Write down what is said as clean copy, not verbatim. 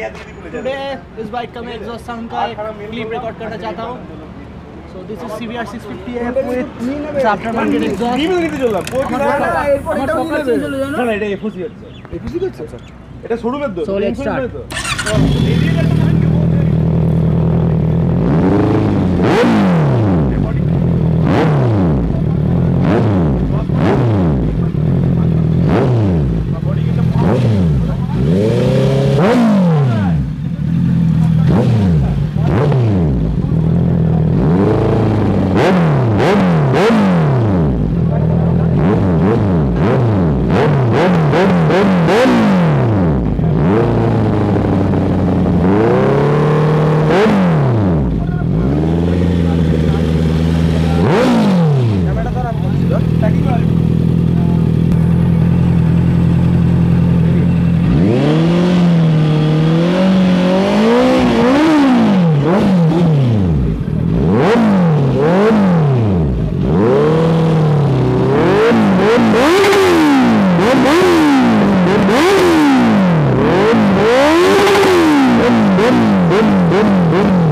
Today इस bike का मैं एग्जॉस्ट साउंड का एक क्लिप रिकॉर्ड करना चाहता हूँ. So this is CBR 650F with aftermarket exhaust. So let's start. Boom.